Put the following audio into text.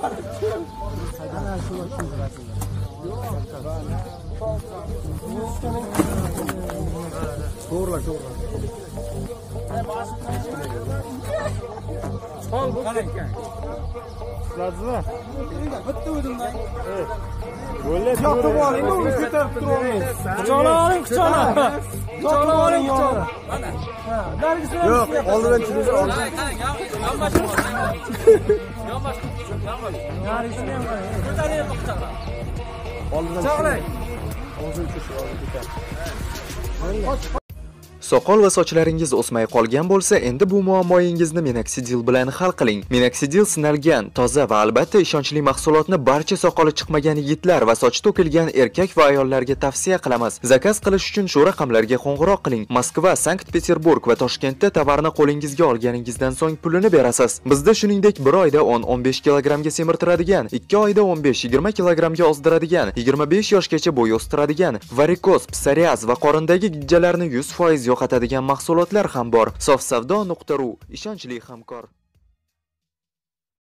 Bitta o'dimdan. Bo'lib yoqib oling, uni ko'tarib turolmaysiz. Quchoqlaring, quchoqlar. Quchoqlaring yo'q. Mana. Ha, dargisini yo'q, oldidan chiqing. Qarang, yonboshim. Yonboshim. Narisini ham qarang. Ko'taring quchoqlar. Oldidan Quchoqlang. Hozir ko'tar. Soqol va sochlaringiz o'smay qolgan bo'lsa, endi bu muammoingizni Minoxidil bilan hal qiling. Minoxidil sinalgan, toza va albatta ishonchli mahsulotni barcha soqoli chiqmagan yigitlar va sochi to'kilgan erkak va ayollarga tavsiya qilamiz. Zakaz qilish uchun shu raqamlarga qo'ng'iroq qiling. Moskva, Sankt-Peterburg va Toshkentda tovarni qo'lingizga olganingizdan so'ng pulini berasiz. Bizda shuningdek 1 oyda 10-15 kilogramga semirtiradigan, 2 oyda 15-20 kilogramga ozdiradigan, 25 yoshgacha bo'y o'stiradigan, varikoz, psoriaz va qorindagi gijjalarni 100% yo'qotadigan mahsulotlar ham bor. Sofsavdo.ru ishonchli hamkor.